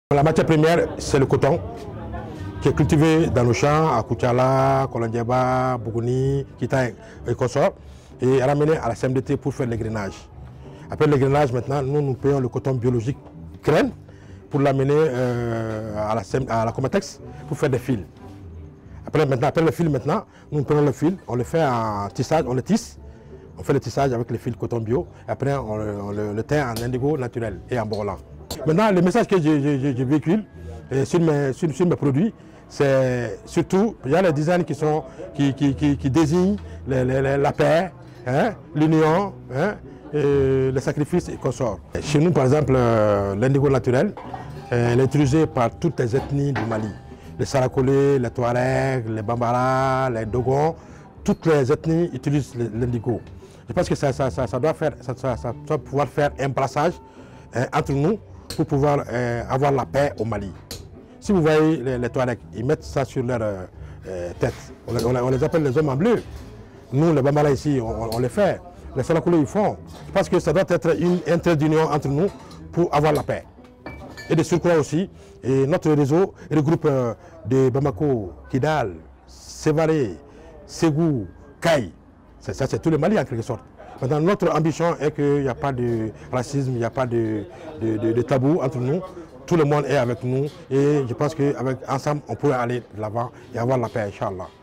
La matière première, c'est le coton qui est cultivé dans nos champs à Koutiala, Kolondiaba, Bougouni, Kita et consorts, et ramené à la CMDT pour faire l'égrainage. Après l'égrainage, maintenant, nous payons le coton biologique graine pour l'amener à la Comatex pour faire des fils. Après le fil, nous prenons le fil, on le fait en tissage, on le tisse. On fait le tissage avec les fils coton bio, et après on le teint en indigo naturel et en borlan. Maintenant, le message que je véhicule sur mes produits, c'est surtout, il y a les designs qui désignent la paix, hein, l'union, hein, le sacrifice et consorts. Chez nous, par exemple, l'indigo naturel est utilisé par toutes les ethnies du Mali. Les Sarakolés, les Touaregs, les Bambara, les Dogons, toutes les ethnies utilisent l'indigo. Je pense que ça doit pouvoir faire un brassage entre nous pour pouvoir avoir la paix au Mali. Si vous voyez les Touaregs, ils mettent ça sur leur tête. On les appelle les hommes en bleu. Nous, les Bambara ici, on les fait. Les Sarakolés, ils font. Je pense que ça doit être un trait d'union entre nous pour avoir la paix. Et de surcroît aussi, et notre réseau regroupe de Bamako, Kidal, Sévaré, Ségou, Kaï. Ça, c'est tout le Mali en quelque sorte. Maintenant, notre ambition est qu'il n'y a pas de racisme, il n'y a pas de tabou entre nous. Tout le monde est avec nous et je pense qu'ensemble, on pourrait aller de l'avant et avoir la paix, Inch'Allah.